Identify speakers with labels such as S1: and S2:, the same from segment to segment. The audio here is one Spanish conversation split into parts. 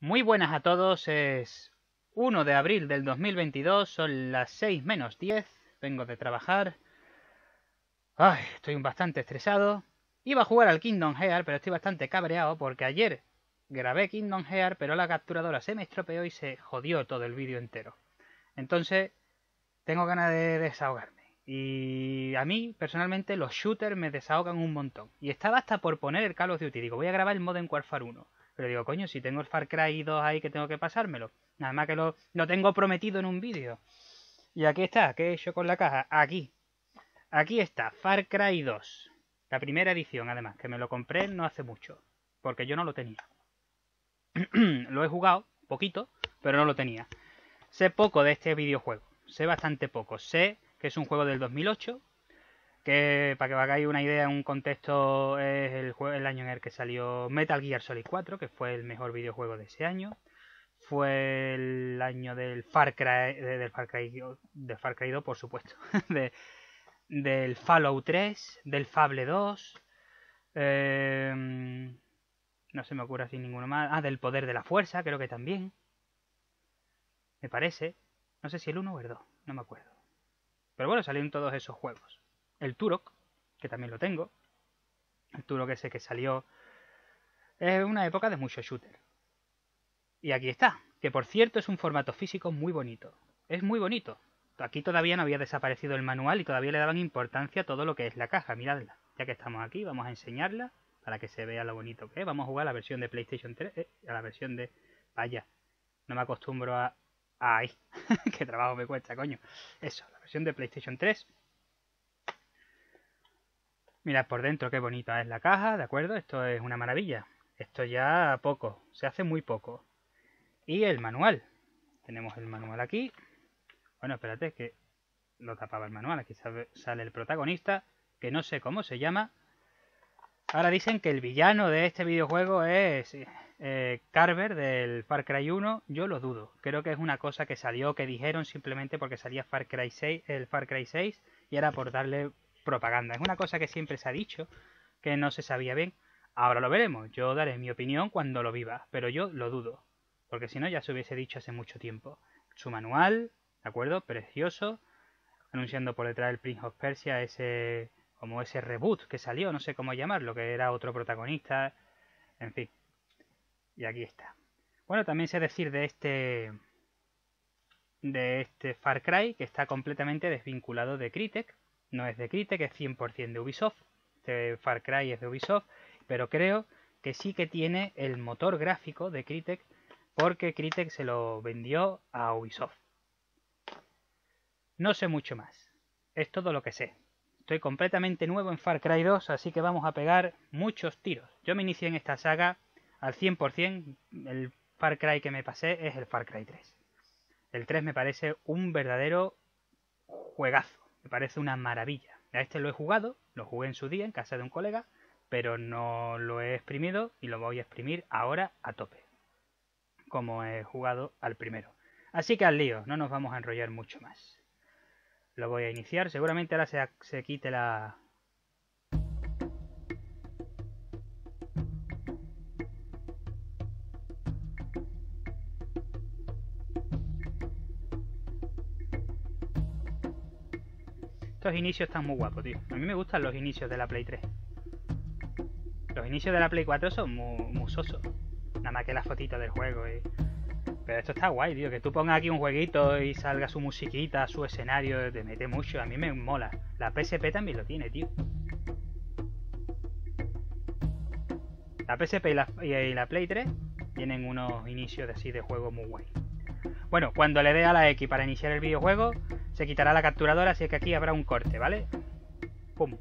S1: Muy buenas a todos, es 1 de abril del 2022, son las 6 menos 10, vengo de trabajar. Ay, estoy bastante estresado. Iba a jugar al Kingdom Hearts, pero estoy bastante cabreado porque ayer grabé Kingdom Hearts, pero la capturadora se me estropeó y se jodió todo el vídeo entero. Entonces, tengo ganas de desahogarme. Y a mí, personalmente, los shooters me desahogan un montón. Y estaba hasta por poner el Call of Duty. Digo, voy a grabar el Modern Warfare 1. Pero digo, coño, si tengo el Far Cry 2 ahí que tengo que pasármelo. Nada más que lo tengo prometido en un vídeo. Y aquí está, ¿qué he hecho con la caja? Aquí. Aquí está, Far Cry 2. La primera edición, además, que me lo compré no hace mucho. Porque yo no lo tenía. Lo he jugado, poquito, pero no lo tenía. Sé poco de este videojuego. Sé bastante poco. Sé que es un juego del 2008, que para que os hagáis una idea, un contexto, es el año en el que salió Metal Gear Solid 4, que fue el mejor videojuego de ese año. Fue el año del Far Cry, del Far Cry 2, por supuesto. Del Fallout 3, del Fable 2. No se me ocurre así ninguno más. Ah, del Poder de la Fuerza, creo que también. Me parece. No sé si el 1 o el 2, no me acuerdo. Pero bueno, salieron todos esos juegos. El Turok, que también lo tengo. El Turok ese que salió. Es una época de mucho shooter. Y aquí está. Que por cierto es un formato físico muy bonito. Es muy bonito. Aquí todavía no había desaparecido el manual y todavía le daban importancia a todo lo que es la caja. Miradla. Ya que estamos aquí, vamos a enseñarla para que se vea lo bonito que es. Vamos a jugar a la versión de PlayStation 3. A la versión de... Vaya, no me acostumbro a... ¡Ay! ¡Qué trabajo me cuesta, coño! Eso, la versión de PlayStation 3. Mirad por dentro qué bonita es la caja, ¿de acuerdo? Esto es una maravilla. Esto ya poco, se hace muy poco. Y el manual. Tenemos el manual aquí. Bueno, espérate que lo tapaba el manual. Aquí sale el protagonista, que no sé cómo se llama. Ahora dicen que el villano de este videojuego es Carver del Far Cry 1. Yo lo dudo. Creo que es una cosa que salió, que dijeron simplemente porque salía Far Cry 6, el Far Cry 6 y era por darle propaganda. Es una cosa que siempre se ha dicho, que no se sabía bien. Ahora lo veremos. Yo daré mi opinión cuando lo viva, pero yo lo dudo. Porque si no ya se hubiese dicho hace mucho tiempo. Su manual, ¿de acuerdo? Precioso. Anunciando por detrás el Prince of Persia ese... como ese reboot que salió, no sé cómo llamarlo, que era otro protagonista. En fin. Y aquí está. Bueno, también sé decir de este Far Cry que está completamente desvinculado de Crytek. No es de Crytek, es 100% de Ubisoft. Este Far Cry es de Ubisoft, pero creo que sí que tiene el motor gráfico de Crytek porque Crytek se lo vendió a Ubisoft. No sé mucho más. Es todo lo que sé. Estoy completamente nuevo en Far Cry 2, así que vamos a pegar muchos tiros. Yo me inicié en esta saga al 100%. El Far Cry que me pasé es el Far Cry 3. El 3 me parece un verdadero juegazo. Me parece una maravilla. A este lo he jugado, lo jugué en su día en casa de un colega, pero no lo he exprimido y lo voy a exprimir ahora a tope, como he jugado al primero. Así que al lío, no nos vamos a enrollar mucho más. Lo voy a iniciar, seguramente ahora se quite la... Estos inicios están muy guapos, tío. A mí me gustan los inicios de la Play 3. Los inicios de la Play 4 son muy sosos. Nada más que las fotitos del juego. Pero esto está guay, tío. Que tú pongas aquí un jueguito y salga su musiquita, su escenario, te mete mucho. A mí me mola. La PSP también lo tiene, tío. La PSP y la Play 3 tienen unos inicios de así de juego muy guay. Bueno, cuando le dé a la X para iniciar el videojuego, se quitará la capturadora, así que aquí habrá un corte, ¿vale? Pum.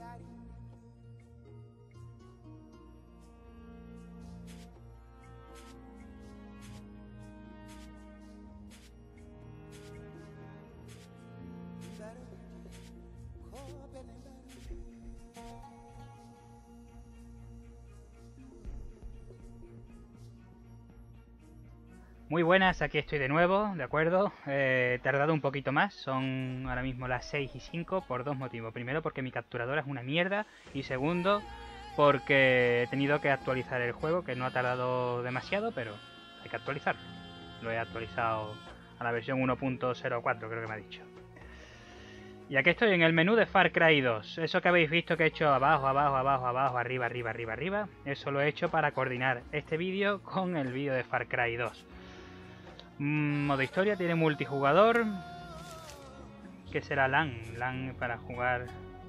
S1: Muy buenas, aquí estoy de nuevo, ¿de acuerdo? He tardado un poquito más, son ahora mismo las 6:05 por dos motivos. Primero, porque mi capturadora es una mierda, y segundo, porque he tenido que actualizar el juego, que no ha tardado demasiado, pero hay que actualizarlo. Lo he actualizado a la versión 1.04, creo que me ha dicho. Y aquí estoy en el menú de Far Cry 2. Eso que habéis visto que he hecho abajo, abajo, abajo, abajo, arriba, arriba, arriba, arriba, eso lo he hecho para coordinar este vídeo con el vídeo de Far Cry 2. Modo historia, tiene multijugador. ¿Qué será LAN? LAN para jugar.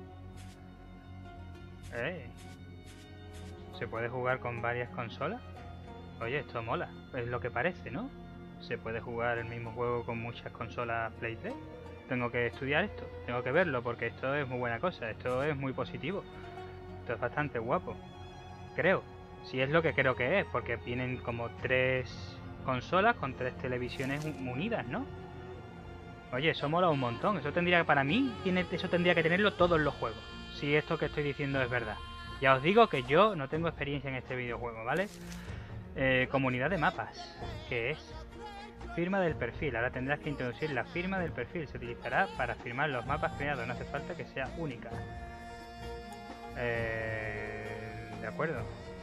S1: ¿Se puede jugar con varias consolas? Oye, esto mola. Es lo que parece, ¿no? ¿Se puede jugar el mismo juego con muchas consolas Play 3? Tengo que estudiar esto, tengo que verlo, porque esto es muy buena cosa, esto es muy positivo. Esto es bastante guapo. Creo. Si es lo que creo que es, porque vienen como 3 consolas con 3 televisiones unidas, ¿no? Oye, eso mola un montón. Eso tendría, para mí, eso tendría que tenerlo todos los juegos, si esto que estoy diciendo es verdad. Ya os digo que yo no tengo experiencia en este videojuego, ¿vale? Comunidad de mapas. ¿Qué es? Firma del perfil. Ahora tendrás que introducir la firma del perfil. Se utilizará para firmar los mapas creados. No hace falta que sea única. De acuerdo.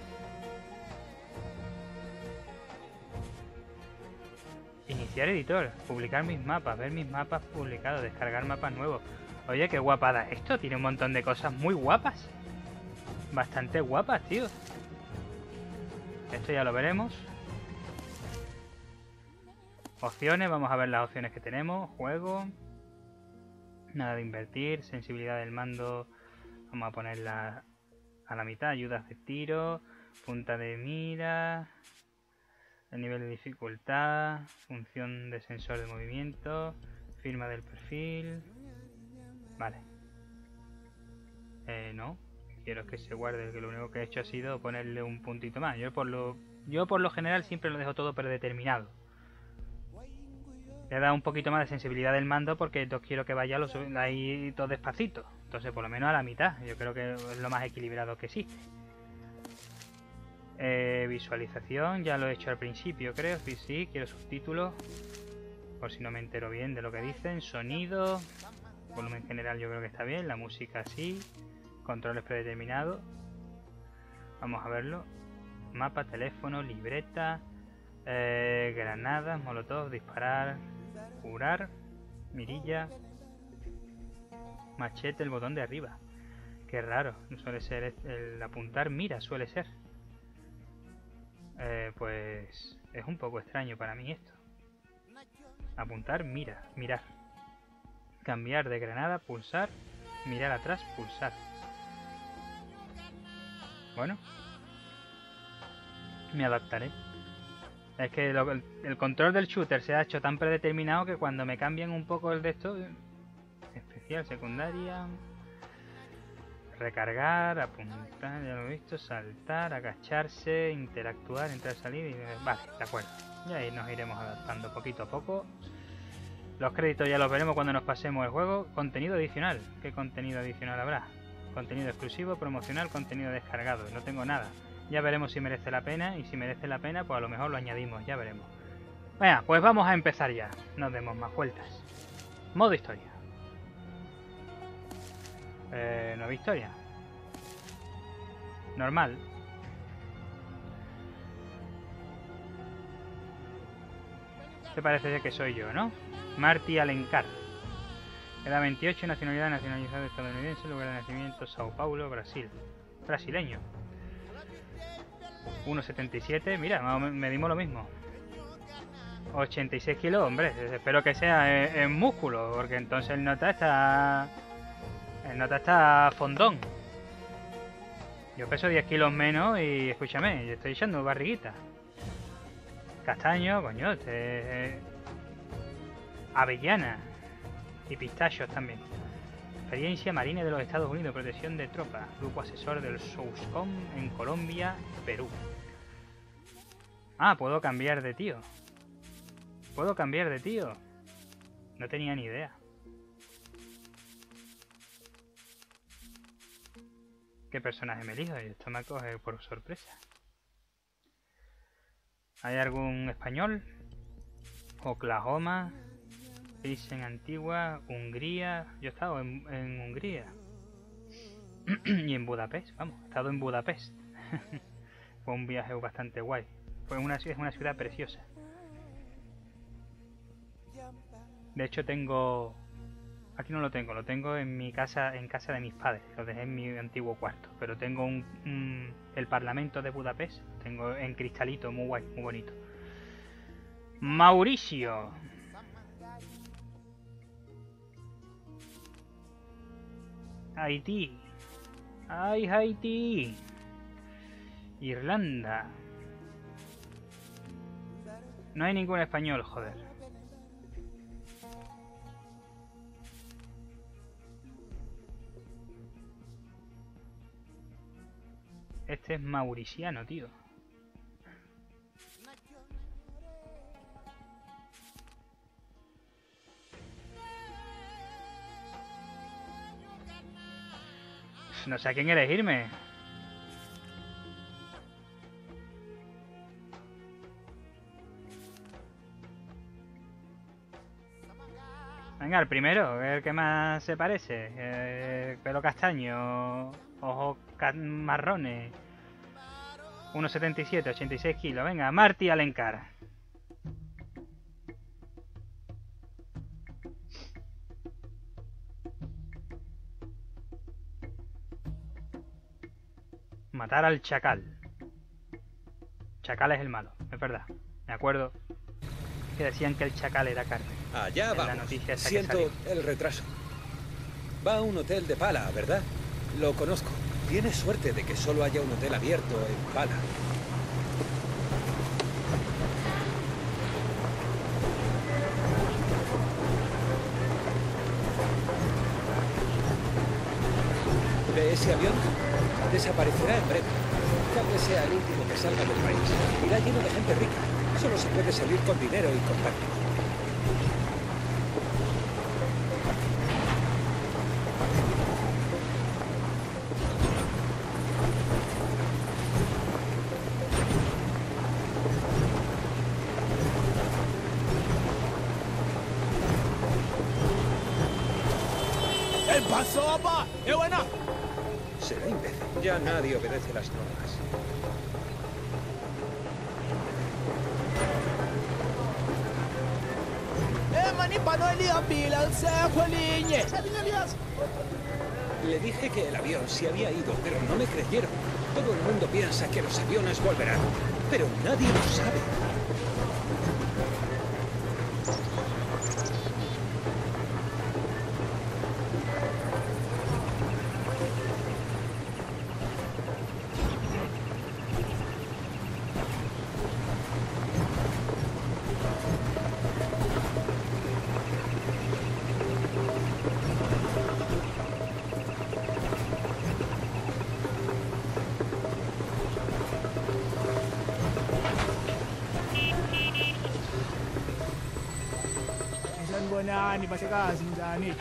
S1: Iniciar editor, publicar mis mapas, ver mis mapas publicados, descargar mapas nuevos. Oye, qué guapada esto, tiene un montón de cosas muy guapas. Bastante guapas, tío. Esto ya lo veremos. Opciones, vamos a ver las opciones que tenemos. Juego. Nada de invertir, sensibilidad del mando. Vamos a ponerla a la mitad, ayudas de tiro, punta de mira. El nivel de dificultad, función de sensor de movimiento, firma del perfil. Vale. No, quiero que se guarde, que lo único que he hecho ha sido ponerle un puntito más. Yo por lo general siempre lo dejo todo predeterminado. Le he dado un poquito más de sensibilidad del mando porque no quiero que vaya ahí todo despacito. Entonces por lo menos a la mitad. Yo creo que es lo más equilibrado que existe. Visualización, ya lo he hecho al principio, creo. Sí, quiero subtítulos, por si no me entero bien de lo que dicen. Sonido, volumen general yo creo que está bien. La música sí. Controles predeterminados. Vamos a verlo. Mapa, teléfono, libreta, granadas, molotov, disparar, curar, mirilla, machete, el botón de arriba. Qué raro, suele ser el apuntar mira, suele ser. Pues es un poco extraño para mí esto. Apuntar, mira, mirar. Cambiar de granada, pulsar. Mirar atrás, pulsar. Bueno, me adaptaré. Es que el control del shooter se ha hecho tan predeterminado que cuando me cambian un poco el de esto... Especial, secundaria... Recargar, apuntar, ya lo he visto, saltar, agacharse, interactuar, entrar, salir y... Vale, de acuerdo. Y ahí nos iremos adaptando poquito a poco. Los créditos ya los veremos cuando nos pasemos el juego. Contenido adicional. ¿Qué contenido adicional habrá? Contenido exclusivo, promocional, contenido descargado. No tengo nada. Ya veremos si merece la pena, y si merece la pena, pues a lo mejor lo añadimos, ya veremos. Venga, pues vamos a empezar ya. No demos más vueltas. Modo historia. Nueva historia. Normal. Te parece que soy yo, ¿no? Marty Alencar. Edad 28, nacionalidad nacionalizada estadounidense, lugar de nacimiento Sao Paulo, Brasil. Brasileño. 1,77. Mira, medimos lo mismo. 86 kilos, hombre. Espero que sea en músculo, porque entonces el nota está fondón. Yo peso 10 kilos menos y escúchame, yo estoy echando barriguita. Castaño, coño, avellana y pistachos también. experiencia Marine de los Estados Unidos, protección de tropas, grupo asesor del SOUSCOM en Colombia, Perú. Ah, puedo cambiar de tío. Puedo cambiar de tío. No tenía ni idea. ¿Qué personaje me elijo? Esto me coge por sorpresa. ¿Hay algún español? Oklahoma, Pilsen Antigua, Hungría. Yo he estado en Hungría. Y en Budapest, vamos, he estado en Budapest. Fue un viaje bastante guay. Es una ciudad preciosa. De hecho tengo... Aquí no lo tengo en mi casa, en casa de mis padres. Lo dejé en mi antiguo cuarto. Pero tengo el Parlamento de Budapest. Tengo en cristalito, muy guay, muy bonito. Mauricio. Haití. ¡Ay, Haití! Irlanda. No hay ningún español, joder. Este es mauriciano, tío. No sé a quién elegirme. Venga, el primero, el que más se parece. Pelo castaño, ojos marrones. 1,77, 86 kilos. Venga, Marty Alencar. Matar al chacal. Chacal es el malo, es verdad. Me acuerdo que decían que el chacal era carne.
S2: Allá va. Siento el retraso. Va a un hotel de Pala, ¿verdad? Lo conozco. Tienes suerte de que solo haya un hotel abierto en Pala. ¿Ve ese avión? Desaparecerá en breve. Tal vez sea el último que salga del país. Irá lleno de gente rica. Solo se puede salir con dinero y contacto.
S3: ¿Qué pasó, papá? ¡Qué buena!
S2: Será imbécil. Ya nadie obedece las normas. Le dije que el avión se había ido, pero no me creyeron. Todo el mundo piensa que los aviones volverán, pero nadie lo sabe.
S3: Ni pasikazi njani?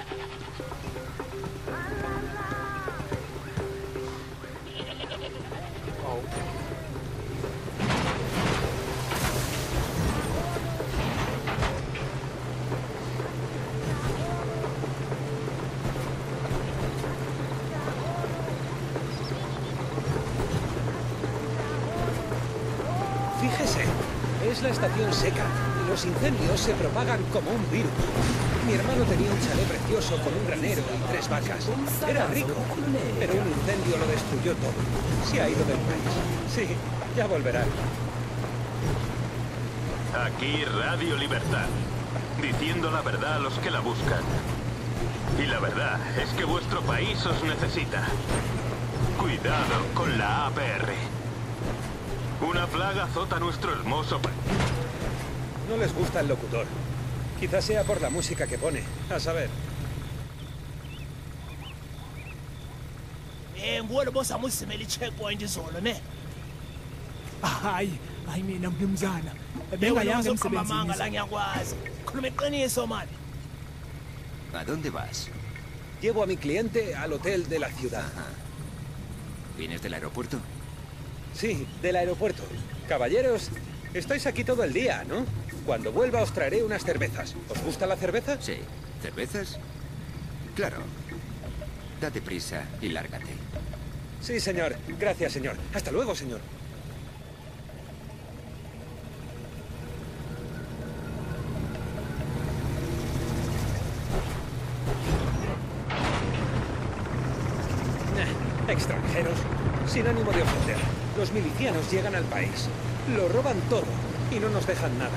S2: Fíjese, es la estación seca y los incendios se propagan como un virus. Mi hermano tenía un chalet precioso con un granero y 3 vacas. Era rico, pero un incendio lo destruyó todo. Se ha ido del país. Sí, ya volverá.
S4: Aquí Radio Libertad, diciendo la verdad a los que la buscan. Y la verdad es que vuestro país os necesita. Cuidado con la APR. Una plaga azota nuestro hermoso país.
S2: No les gusta el locutor. Quizás sea por la música que pone. A saber.
S3: ngibona boss amusimela i-checkpoint izolo ne.
S5: Hayi mina mnumzana.
S3: Bengayanga
S5: Bengayanga
S3: emsebenzini la
S5: emsebenzini.
S3: ngiyakwazi. Khuluma iqiniso man.
S6: ¿A dónde vas?
S2: Llevo a mi cliente al hotel de la ciudad.
S6: ¿Vienes del aeropuerto?
S2: Sí, del aeropuerto. Caballeros, estáis aquí todo el día, ¿no? Cuando vuelva os traeré unas cervezas. ¿Os gusta la cerveza?
S6: Sí. ¿Cervezas? Claro. Date prisa y lárgate.
S2: Sí, señor. Gracias, señor. Hasta luego, señor. Extranjeros, sin ánimo de ofender. Los milicianos llegan al país, lo roban todo y no nos dejan nada.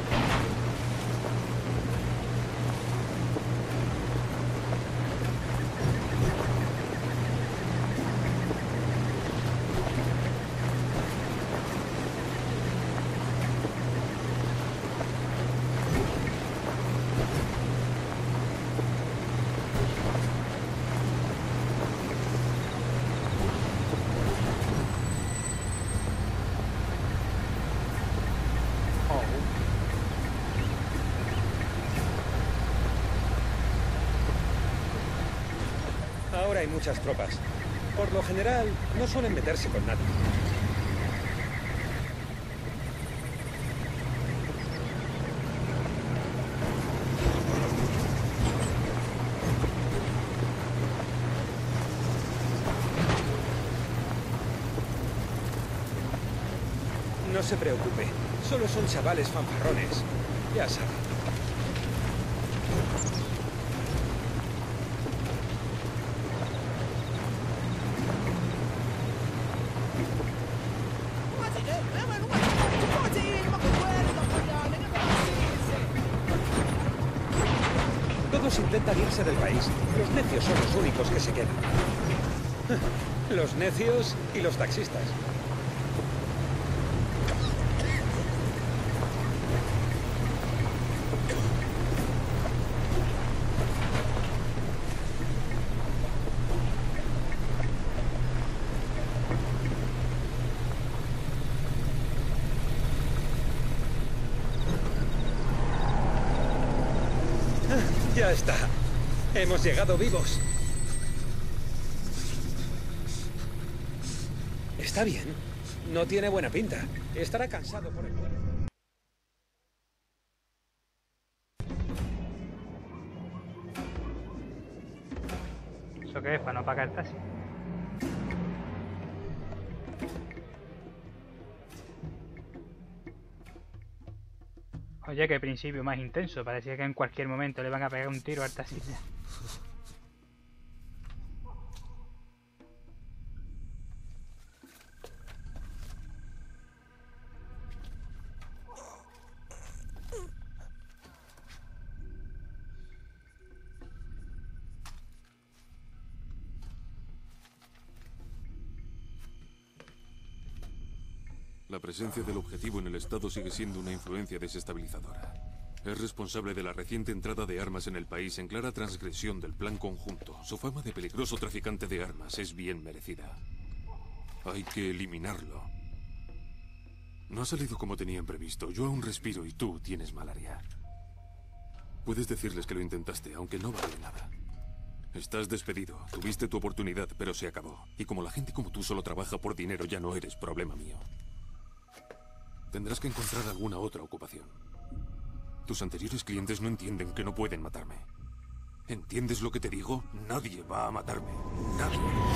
S2: Ahora hay muchas tropas. Por lo general, no suelen meterse con nadie. No se preocupe, solo son chavales fanfarrones. Ya sabe. Todos intentan irse del país. Los necios son los únicos que se quedan. Los necios y los taxistas. Ya está. Hemos llegado vivos. Está bien. No tiene buena pinta. Estará cansado por el vuelo.
S1: ¿Eso qué es? ¿Para no pagar el taxi? Oye, qué principio más intenso. Parecía que en cualquier momento le van a pegar un tiro al taxista.
S7: La presencia del objetivo en el Estado sigue siendo una influencia desestabilizadora. Es responsable de la reciente entrada de armas en el país en clara transgresión del plan conjunto. Su fama de peligroso traficante de armas es bien merecida. Hay que eliminarlo. No ha salido como tenían previsto. Yo aún respiro y tú tienes malaria. Puedes decirles que lo intentaste, aunque no vale nada. Estás despedido. Tuviste tu oportunidad, pero se acabó. Y como la gente como tú solo trabaja por dinero, ya no eres problema mío. Tendrás que encontrar alguna otra ocupación. Tus anteriores clientes no entienden que no pueden matarme. ¿Entiendes lo que te digo? Nadie va a matarme. Nadie.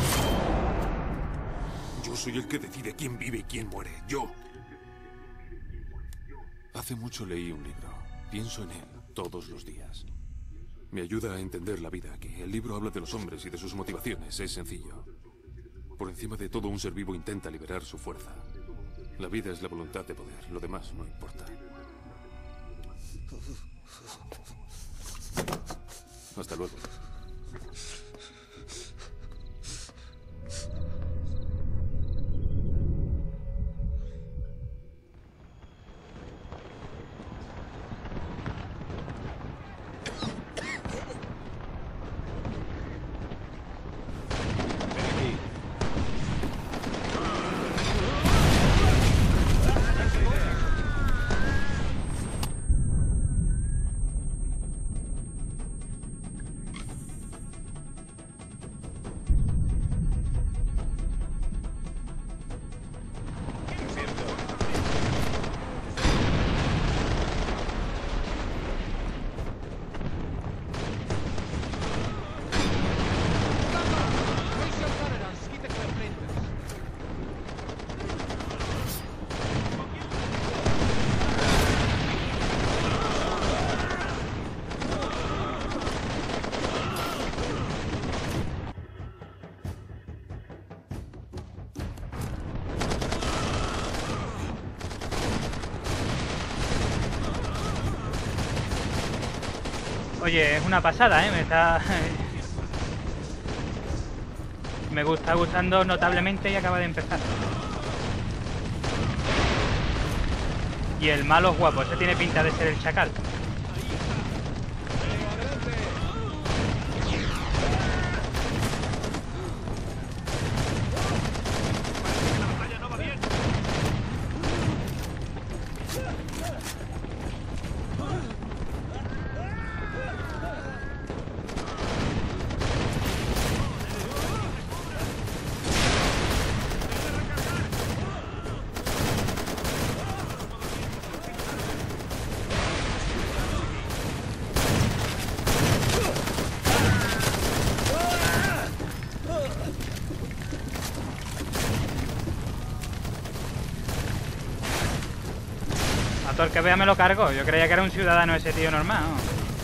S7: Yo soy el que decide quién vive y quién muere. Yo. Hace mucho leí un libro. Pienso en él todos los días. Me ayuda a entender la vida, que el libro habla de los hombres y de sus motivaciones. Es sencillo. Por encima de todo, un ser vivo intenta liberar su fuerza. La vida es la voluntad de poder. Lo demás no importa. Hasta luego.
S1: Oye, es una pasada, ¿eh? Me está gustando notablemente y acaba de empezar. Y el malo es guapo, ese tiene pinta de ser el chacal. A todo el que vea me lo cargo. Yo creía que era un ciudadano ese tío normal, ¿no?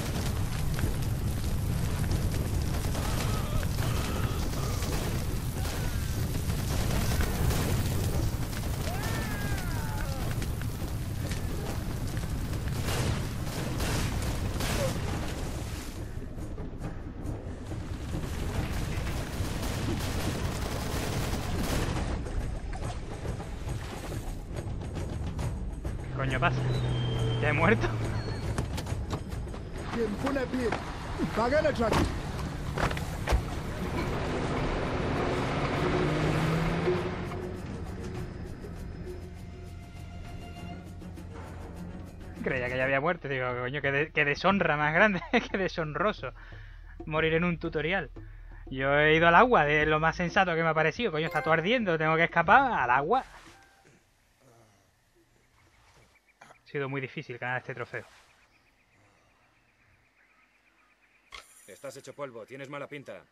S1: ¿Qué coño pasa? ¿Ya he muerto? Creía que ya había muerto. Digo, coño, qué deshonra más grande. Qué deshonroso morir en un tutorial. Yo he ido al agua, de lo más sensato que me ha parecido. Coño, está todo ardiendo, tengo que escapar al agua. Ha sido muy difícil ganar este trofeo.
S2: Estás hecho polvo, tienes mala pinta.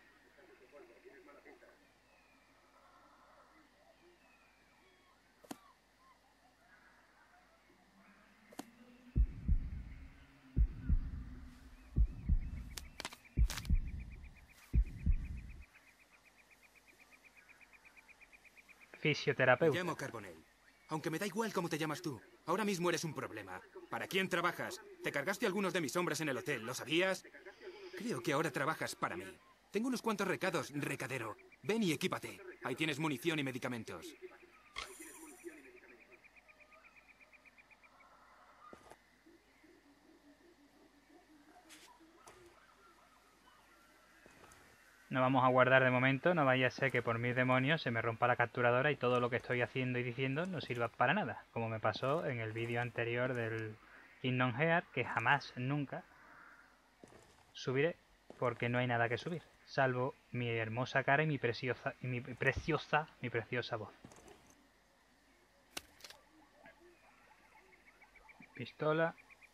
S1: Fisioterapeuta.
S2: Me llamo Carbonell. Aunque me da igual cómo te llamas tú. Ahora mismo eres un problema. ¿Para quién trabajas? Te cargaste a algunos de mis hombres en el hotel, ¿lo sabías? Creo que ahora trabajas para mí. Tengo unos cuantos recados, recadero. Ven y equípate. Ahí tienes munición y medicamentos.
S1: No vamos a guardar de momento, no vaya a ser que por mis demonios se me rompa la capturadora y todo lo que estoy haciendo y diciendo no sirva para nada, como me pasó en el vídeo anterior del Kingdom Hearts, que jamás, nunca subiré, porque no hay nada que subir, salvo mi hermosa cara y mi preciosa voz. Pistola.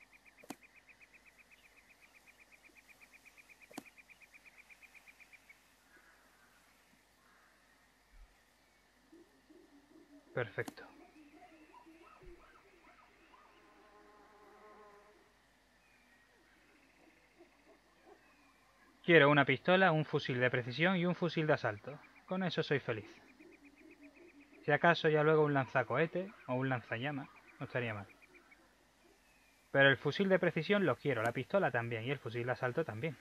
S1: Perfecto. Quiero una pistola, un fusil de precisión y un fusil de asalto. Con eso soy feliz. Si acaso ya luego un lanzacohete o un lanzallamas, no estaría mal. Pero el fusil de precisión lo quiero, la pistola también y el fusil de asalto también.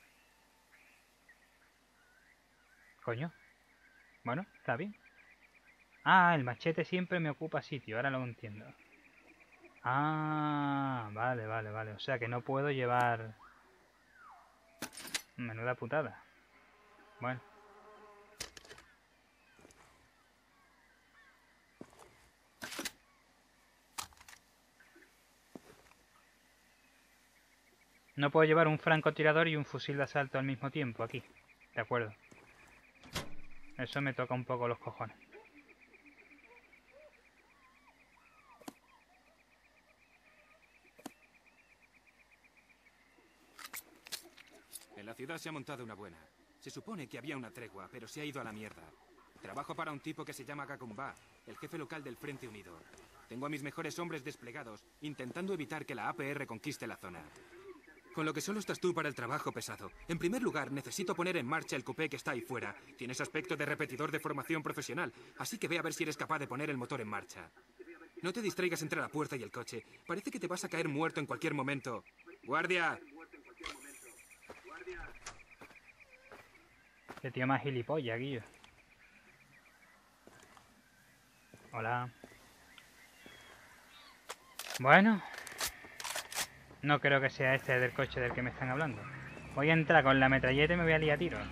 S1: Coño. Bueno, está bien. Ah, el machete siempre me ocupa sitio, ahora lo entiendo. Ah, vale. O sea que no puedo llevar... Menuda putada. Bueno. No puedo llevar un francotirador y un fusil de asalto al mismo tiempo aquí. De acuerdo. Eso me toca un poco los cojones.
S2: En la ciudad se ha montado una buena. Se supone que había una tregua, pero se ha ido a la mierda. Trabajo para un tipo que se llama Gakumba, el jefe local del Frente Unido. Tengo a mis mejores hombres desplegados, intentando evitar que la APR conquiste la zona. Con lo que solo estás tú para el trabajo pesado. En primer lugar, necesito poner en marcha el coupé que está ahí fuera. Tienes aspecto de repetidor de formación profesional, así que ve a ver si eres capaz de poner el motor en marcha. No te distraigas entre la puerta y el coche. Parece que te vas a caer muerto en cualquier momento. ¡Guardia!
S1: Qué tío más gilipollas, Guillo. Hola. Bueno. No creo que sea este del coche del que me están hablando. Voy a entrar con la metralleta y me voy a liar a tiros.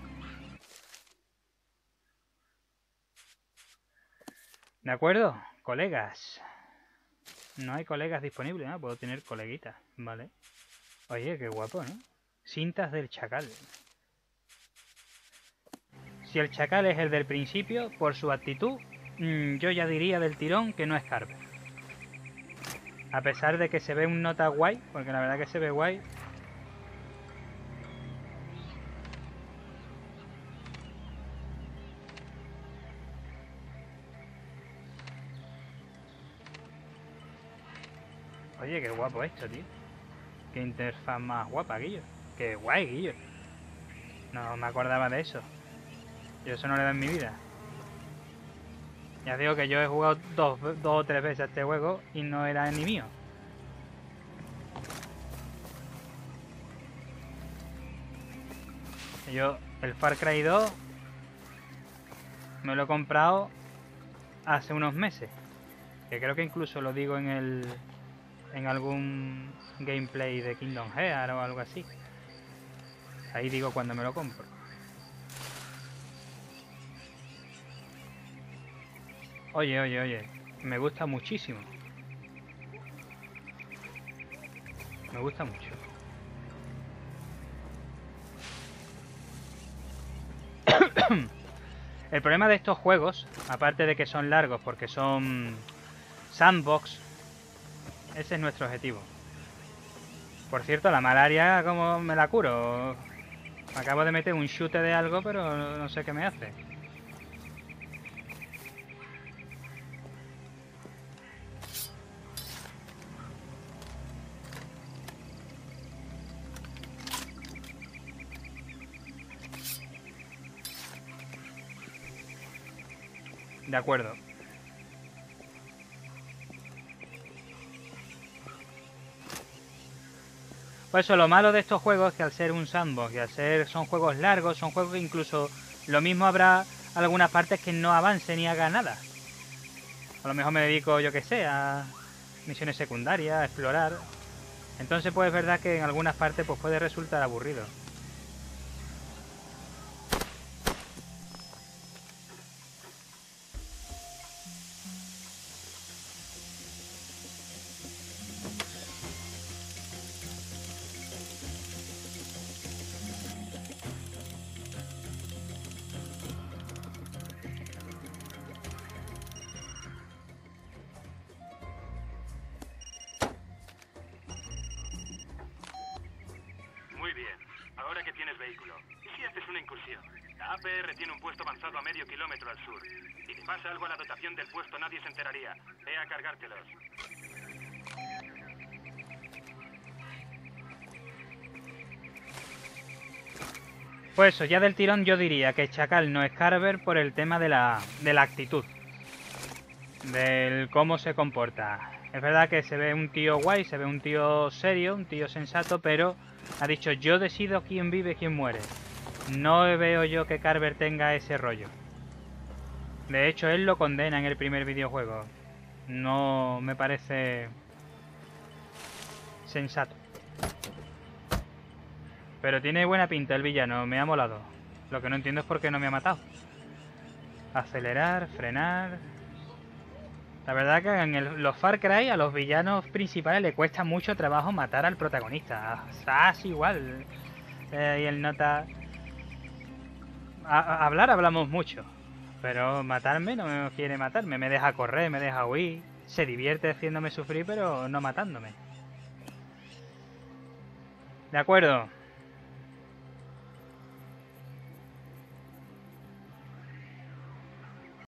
S1: ¿De acuerdo? Colegas. No hay colegas disponibles, ¿no? Puedo tener coleguitas, ¿vale? Oye, qué guapo, ¿no? Cintas del chacal. Si el chacal es el del principio, por su actitud, yo ya diría del tirón que no es Carver. A pesar de que se ve un nota guay, porque la verdad que se ve guay. Oye, qué guapo esto, tío. Qué interfaz más guapa, Guillo. Qué guay, Guillo. No me acordaba de eso. Yo eso no le da en mi vida. Ya digo que yo he jugado dos o tres veces a este juego y no era ni mío. Yo, el Far Cry 2, me lo he comprado hace unos meses. Que creo que incluso lo digo en algún gameplay de Kingdom Hearts o algo así. Ahí digo cuando me lo compro. Oye, me gusta muchísimo. Me gusta mucho. El problema de estos juegos, aparte de que son largos porque son sandbox, ese es nuestro objetivo. Por cierto, la malaria, ¿cómo me la curo? Acabo de meter un chute de algo, pero no sé qué me hace. De acuerdo. Pues eso, lo malo de estos juegos es que al ser un sandbox y al ser son juegos largos, son juegos que incluso lo mismo habrá algunas partes que no avance ni haga nada. A lo mejor me dedico, yo que sé, a misiones secundarias, a explorar. Entonces pues es verdad que en algunas partes pues puede resultar aburrido.
S5: Muy bien, ahora que tienes vehículo, ¿y si haces una incursión? La APR tiene un puesto avanzado a medio kilómetro al sur. Si te pasa algo a la dotación del puesto nadie se enteraría. Ve a cargártelos.
S1: Pues eso, ya del tirón yo diría que Chacal no es Carver por el tema de la actitud. Del cómo se comporta. Es verdad que se ve un tío guay, se ve un tío serio, un tío sensato, pero ha dicho yo decido quién vive y quién muere. No veo yo que Carver tenga ese rollo. De hecho, él lo condena en el primer videojuego. No me parece sensato. Pero tiene buena pinta el villano, me ha molado. Lo que no entiendo es por qué no me ha matado. Acelerar, frenar... La verdad que en los Far Cry a los villanos principales le cuesta mucho trabajo matar al protagonista. Sass igual. Y el nota... hablar hablamos mucho. Pero matarme no quiere matarme. Me deja correr, me deja huir. Se divierte haciéndome sufrir, pero no matándome. De acuerdo.